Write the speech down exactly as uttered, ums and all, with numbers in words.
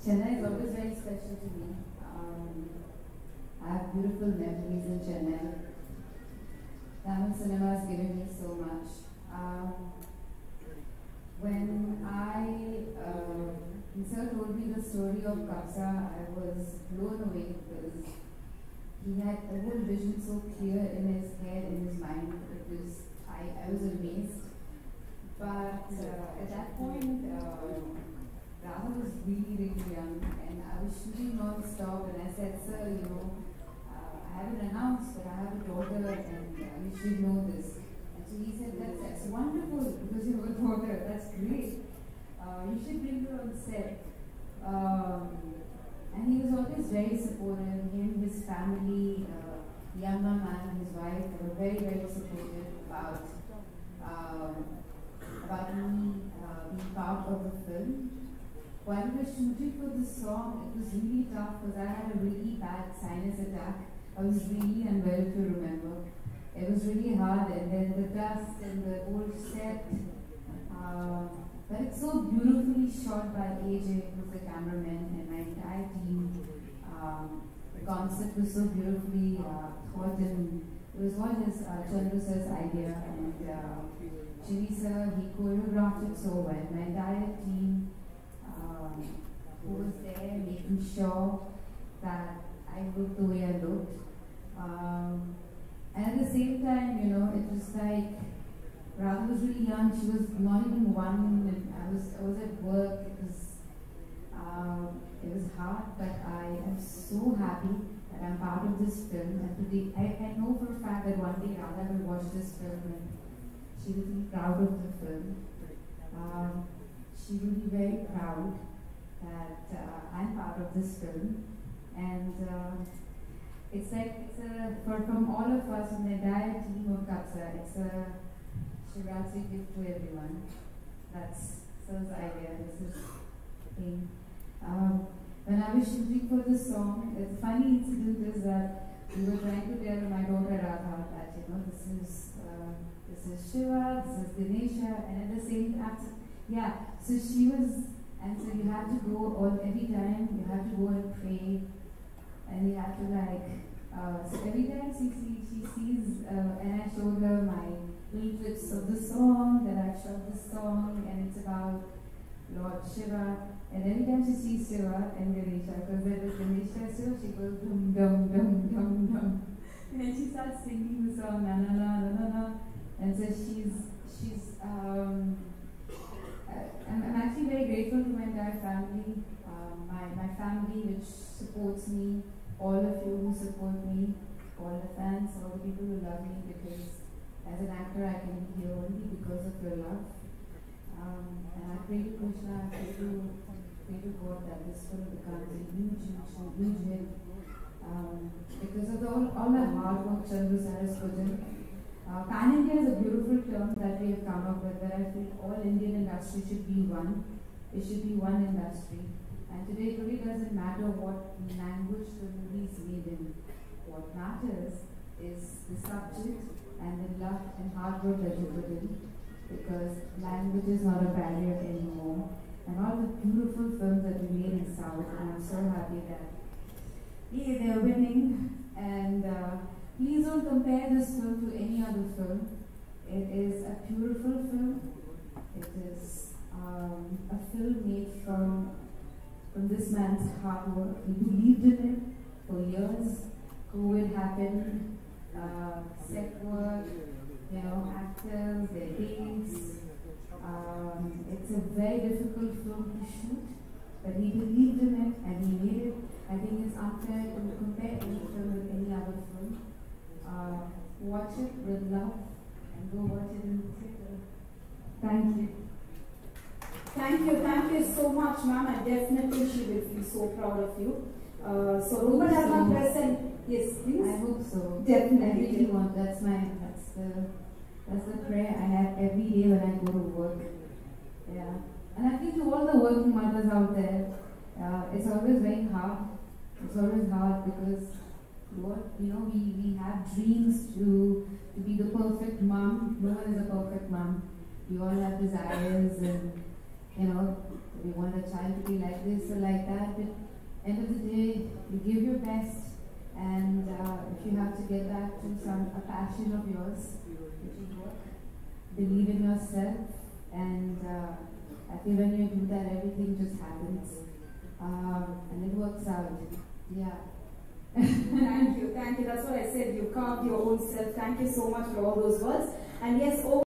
Chennai is always very special to me. Um, I have beautiful memories in Chennai. Tamil cinema has given me so much. Um, when I, uh, Sir told me the story of Kabzaa, I was blown away because he had a whole vision so clear in his head, in his mind. It was, I, I was amazed. But uh, at that point, uh, Radha was really, really young, and I was shooting non-stop, and I said, sir, you know, uh, I haven't announced, but I have a daughter, and uh, you should know this. And so he said, that's, that's wonderful, because you have a daughter, that's great. Uh, you should bring her on set. Um, and he was always very supportive. Him, his family, uh, the young man, his wife, they were very, very supportive about, um, about me uh, being part of the film. While we were shooting for this song, it was really tough because I had a really bad sinus attack. I was really unwell, if you remember. It was really hard, and then the dust and the old set. Uh, but it's so beautifully shot by A J, who's the cameraman, and my entire team. Um, the concept was so beautifully uh, thought, and it was all his uh, Chandru sir's idea, and uh, Shriya sir, he choreographed it so well. My entire team. Um, who was there making sure that I looked the way I looked. Um, and at the same time, you know, it was like, Radha was really young, she was not even one, and I was, I was at work, it was, uh, it was hard, but I am so happy that I'm part of this film, and today, I, I know for a fact that one day Radha will watch this film and she will be proud of the film. Um, She will be very proud that uh, I'm part of this film, and uh, it's like it's a for from all of us, from the entire team of Kabzaa, it's a Shivratri gift to everyone. That's Sir's idea. This is thing. Um, when I was shooting for this song, the funny incident is that we were trying to tell my daughter Radha that you know this is uh, this is Shiva, this is Dinesha, and at the same time. Yeah, so she was, and so you have to go all every time, you have to go and pray, and you have to like, uh, so every time she, see, she sees, uh, and I showed her my little clips of the song, that I shot the song, and it's about Lord Shiva, and every time she sees Shiva and Ganesha, because there is Ganesha, so she goes dum dum dum dum dum, and then she starts singing the song, na na na na na na, and so she's, she's, um, I'm, I'm actually very grateful to my entire family, um, my, my family which supports me, all of you who support me, all the fans, all the people who love me, because as an actor I can be here only because of your love. Um, and I pray to Krishna, I pray to, pray to God that this film becomes a huge, huge, huge hit. Um, because of the, all, all the hard work Chandru sir has put in. Uh, Pan India is a beautiful term that we have come up with, where I feel all Indian industry should be one. It should be one industry. And today, today doesn't matter what language the movie is made in. What matters is the subject and the love and hard work that you put in, because language is not a barrier anymore. And all the beautiful films that we made in South, and I'm so happy that yeah, they're winning. And uh, please don't compare this film to any other film. It is a beautiful film. It is um, a film made from, from this man's hard work. He believed in it for years. COVID happened, uh, set work, you know, actors, their dates. Um, it's a very difficult film to shoot, but he believed in it and he made it. I think it's unfair to compare any film with any other film. Uh, watch it with love and go watch it in the theater. Thank you. Thank you, thank you so much, ma'am. I definitely she will feel so proud of you. Uh, so, Ruben has not present. Yes, please. I hope so. Definitely. I really want. That's my. That's the. That's the prayer I have every day when I go to work. Yeah, and I think to all the working mothers out there, uh, it's always very hard. It's always hard because. What, you know, we, we have dreams to, to be the perfect mom. No one is a perfect mom. We all have desires, and you know, we want a child to be like this or like that, but end of the day, you give your best, and uh, if you have to get back to some a passion of yours, which is work, believe in yourself, and uh, I feel when you do that, everything just happens, um, and it works out. Yeah. Thank you, thank you. That's what I said. You carved your own self. Thank you so much for all those words. And yes,